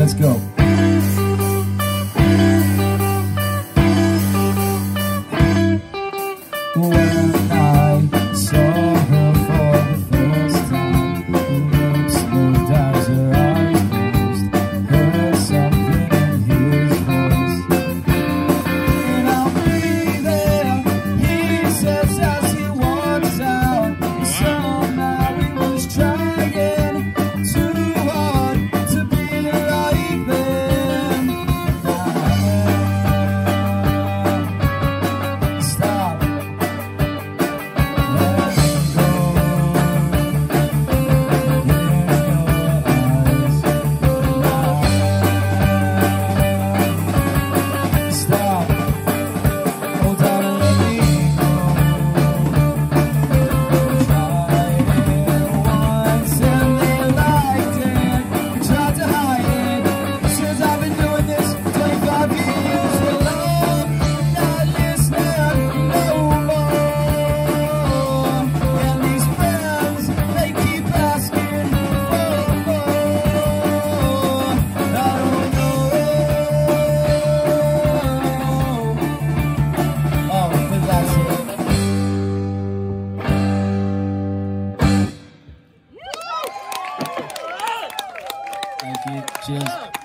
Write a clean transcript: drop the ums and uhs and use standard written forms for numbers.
Let's go. When I saw her for the first time, her lips moved as her eyes closed. Heard something in his voice, and I'll be there, he says as he walks out. Somehow he was trying too hard to be like them. Stop. Thank you. Cheers.